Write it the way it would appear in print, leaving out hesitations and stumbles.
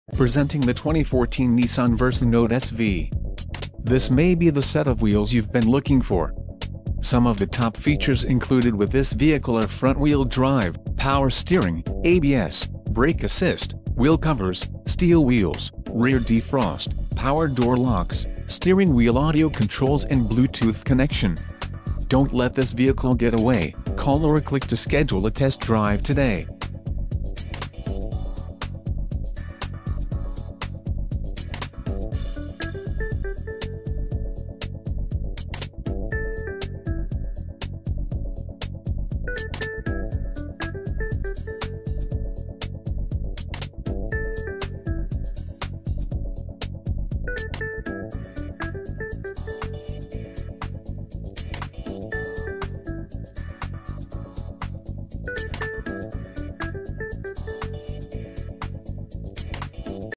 Presenting the 2014 Nissan Versa Note SV. This may be the set of wheels you've been looking for. Some of the top features included with this vehicle are front-wheel drive, power steering, ABS, brake assist, wheel covers, steel wheels, rear defrost, power door locks, steering wheel audio controls and Bluetooth connection. Don't let this vehicle get away. Call or click to schedule a test drive today.